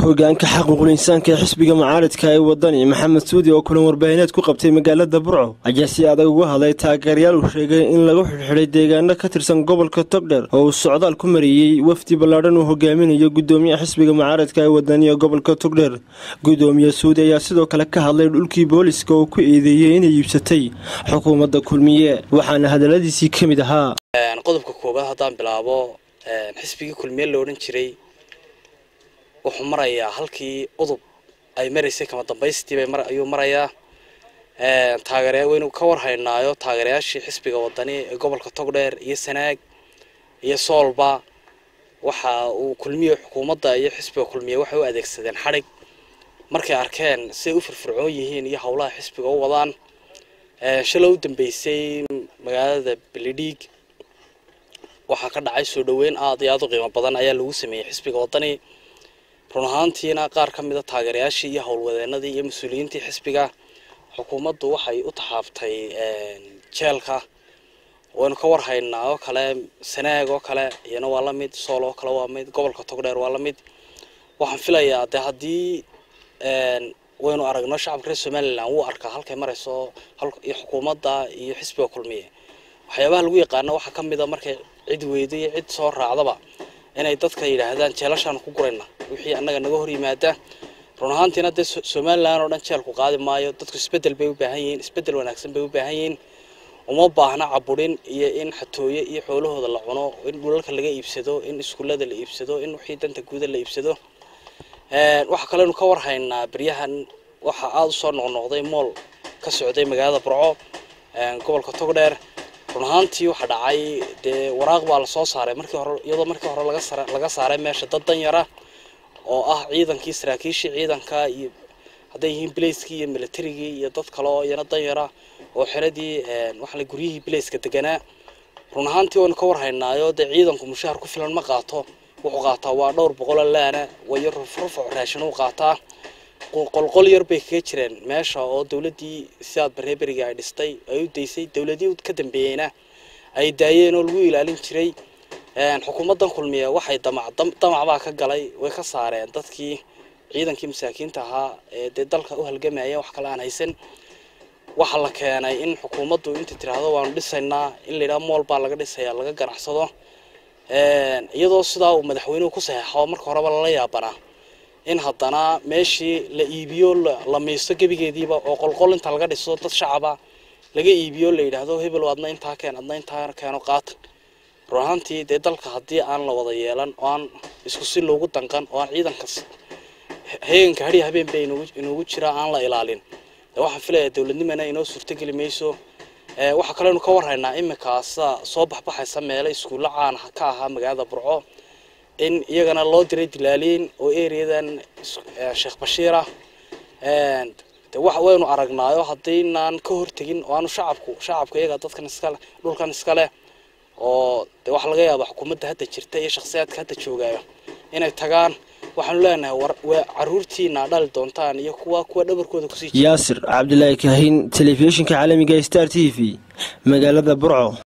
hogaanka xaquuqul insaanka ee xisbiga mucaaradka ee wadani maxamed suudi oo kulan warbaahineed ku qabtay magaalada Burco ayaa si adag uga hadlay taageerayaal uu sheegay in lagu xidhay deegaano ka tirsan gobolka Togdheer oo uu socdaal ku mariyay wafdi ballaaran uu hogaaminayo gudoomiyaha xisbiga mucaaradka ee wadani ee gobolka Togdheer. Gudoomiyaha Suudi ayaa sidoo kale ka hadlay dhulkii booliska oo ku eedeeyay inay iibsatay xukuumadda kulmiye, waxaana hadaladiisii ka mid ahaa qodobka koobaad haddaan bilaabo xisbiga kulmiye la oran jiray wuxuu marayaa halkii udub ay mareysay kama dambaystii ayuu marayaa taageerayaal weyn ka warhaynaayo taageerayaashii xisbiga wadani ee gobolka Togdheer iyo Sanaag iyo Soolba waxa uu kulmiye xukuumadda iyo xisbiga kulmiye waxay u adeegsadeen xarig markay arkeen si u firfircoon yihiin iyo hawlaha xisbiga u wadaan shalay u dambeysay magaalada Beledhig waxa ka dhacay soo dhaweyn aad iyo aad u qiimo badan ayaa lagu sameeyay xisbiga wadani run ahaantiina qaar ka mid ah taageerayaashii iyo howlwadeenadii iyo mas'uuliyiintii xisbiga xukuumaddu waxay u taxaabtay jeelka oo ka warhaynaa oo kale Sanaag oo kale iyana waa la mid Sool oo kale waa mid gobolka Togdheer waa la mid waxaan filayaa hadii waynu aragno shacabka reer Soomaaliland uu arka halkay marayso iyo xukuumadda iyo xisbiga kulmiye waxyaabaha lagu yaqaan waxa ka mid ah markay cid weydii cid soo raacdaba inay dadka yiraahdaan jeelashan ku gurayna wixii anaga naga hor yimaada run ahaantiina Soomaaliland oo dhan jeelku qaadi maayo dadku isbedel bay u baahan yihiin isbedel wanaagsan bay u baahan yihiin uma baahna caburin iyo in xatooye iyo xoolahooda la cuno in dhulalka laga iibsado in iskuulada la iibsado in wixii danta guud la iibsado waxa kale oo ka warhaynaa bariyahan waxa aad soo noqnoqday mool ka socday magaalada Burco gobolka Togdheer run ahaantii waxa dhacay waraaq baa la soo saaray markii hore laga saaray meesha dad danyara oo ah ciidankii saraakiishii ciidanka iyo haday yihiin bilayskii iyo militariga iyo dad kale oo iyana danyara oo xiradii waxa la guriyihii bilayska deganaa run ahaantii oo ka warhaynaayo ciidanku mushaar ku filan ma qaato wuxuu qaataa waa dhowr boqol laana way rufuc raashin uu qaataa qolqol yar bay ka jireen meesha oo dawladii siyaad bareeberiga ay dhistay ay u deysay dawladii ka dambeeyayna ay daayeen oo lagu ilaalin jiray xukuumaddan kulmiye waxay damac ka galay way ka saareen dadkii ciidankii masaakiinta ahaa ee dalka u halgamayay wax kale aan haysan waxa la keenay in xukuumaddu inta tiraahdo waan dhisaynaa in la yiraahdo mool baa laga dhisayaa laga ganacsado iyadoo sidaa uu madaxweynuhu ku saxeexo marka horeba la yaabanaa in haddana meeshii la iibiyo la miisto gabigeediiba oo qolqol inta laga dhiso dad shacaba laga iibiyo la yiraahdo hebel wadna inta keeno qaat ruuxantii dalka hadii aan la wada yeelan oo aan isku si loogu danqan oo aan ciidanka heenka hadii habeen bay inuu jira aan la ilaalin waxaan filayaa dawladnimada inoo suurtagali mayso waxa kale oo ka warhaynaa imikaas soo baxaysa meel iskuul caan ka ah magaalada Burco in iyagana loo diray dilaaliin oo ereyadan Sheekh Bashiir waxa waynu aragnaayo hadeenan ka hortagin oo aanu shacabku iyaga dadkan iskale dhulkan iskale oo waxa laga yaabaa xukuumadda hadda jirta iyo shakhsiyaadka hadda joogayo inay tagaan waxaan leenahay caruurtiina dhal doontaan iyo kuwa dhabarkooda ku sii Yaasir Cabdullaahi Kaahin telefishinka caalamiga Star TV magaalada Burco.